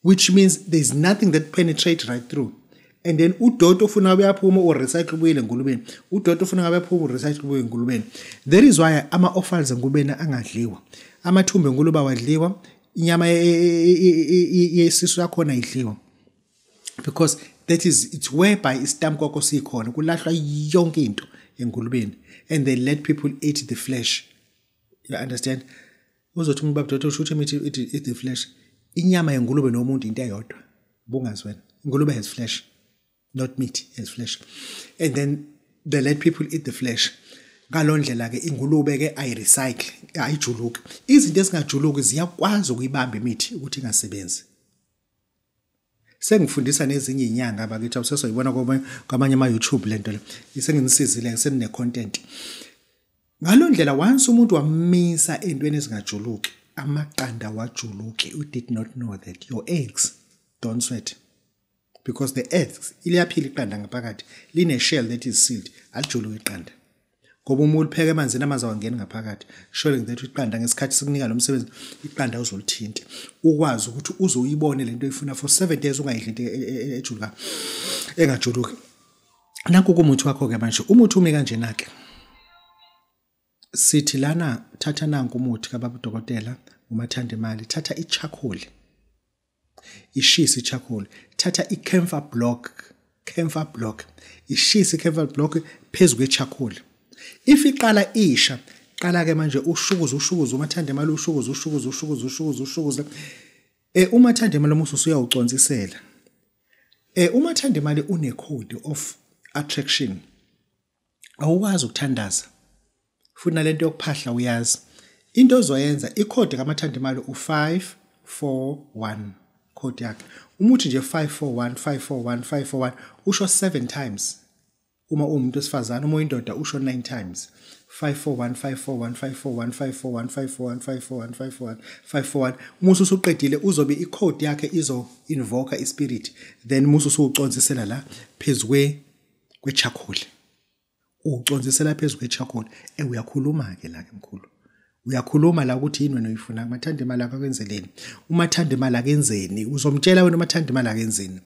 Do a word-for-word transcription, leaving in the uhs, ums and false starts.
which means there's nothing that penetrates right through. And then udoto ufuna uyaphuma u recycle ubuyile engulubeni. Udoto ufuna uyaphuma u recycle ubuyile engulubeni. That is why ama offals engulubeni angadliwa. Amathumbu engulube awadliwa, inyama yesisu yakhona idliwa. Because that is it's whereby istamp kwakho sikhona kulahlwa yonke into engulubeni, and they let people eat the flesh. You understand? Uzothi umuntu babudoto usho ukuthi eat eat the flesh. Inyama yengulube nomuntu into eyodwa. Bungazwena. Ingulube has flesh. Not meat, as flesh. And then they let people eat the flesh. Galondlela ke ingulube ke ay recycle, ayijuluki. Izinto ezingajuluki ziyakwazi ukuyibamba imithi ukuthi ingasebenzi. Sengifundisa nezinye inyanga abakithi awusesoyibona kwamanye ama YouTube lento le. Isenginisizile senine content. Ngalondlela once umuntu wamisa entweni ezingajuluki, amaqanda wajuluki. You did not know that your eggs don't sweat. Because the eggs, iliyaphila iqanda ngaphakathi, line shell that is sealed, alijuluki iqanda. Ngoba uma ulipheka emanzini amanzi awangena ngaphakathi, showing that iqanda ngesikhathi sikunika lo msebenzi, iqanda uzolithinta. Ukwazi ukuthi uzoyibone lento oyifuna for seven days ungayidli into ejuluka engajuluki. Nanku kumuthi wakho ke manje, umuthi ume kanjena ke. Sithi lana thatha nanku umuthi kaBabu Dokotela, umathanda imali, thatha i-charcoal. Ishisi charcoal, thatha i-camphor block, camphor block, ishisi camphor block phezu kwe-charcoal. If iqala isha, qala ke manje ushukuza ushukuza umathanda imali ushukuza ushukuza ushukuza ushukuza ushukuza. Eh umathanda imali umusu usuyawucontsisela. Eh umathanda imali une code of attraction. Awukwazi ukuthandaza. Funa lento yokuphahla uyazi. Into ozoyenza icode kamathanda imali u five four one. Code yakhe. Umuthi nje five four one five four one five four one usho seven times. Uma umuntu esifazana uma uyindoda usho nine times. five four one five four one five four one five four one five four one five four one five four one five four one. Musu usuqedile uzobe icode yakhe izo invoke ispirit. Then musu usucontsisela la phezwe kwe-charcoal. Ucontsisela phezwe kwe-charcoal. Eh uyakhuluma ke la ke mkhulu. Uyakhuluma la ukuthi yini wena uyifuna umathanda imali akwenzeleni. Umathanda imali akenzeni. Uzomtshela wena umathanda imali akenzeni.